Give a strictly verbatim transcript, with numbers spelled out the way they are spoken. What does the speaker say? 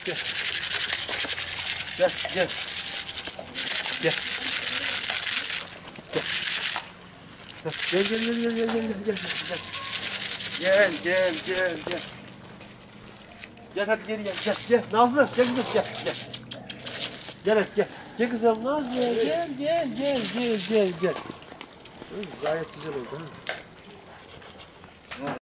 Gel. Gel, gel. Gel. Gel, gel, gel, gel, gel, gel, gel, gel, gel. Gel, gel, gel, gel. Gel hadi geri gel, gel, gel. Nazlı, gel kızım, gel, gel. Gel hadi gel. Gel kızım Nazlı, gel, gel, gel, gel, gel, gel. Gayet güzel oldu ha.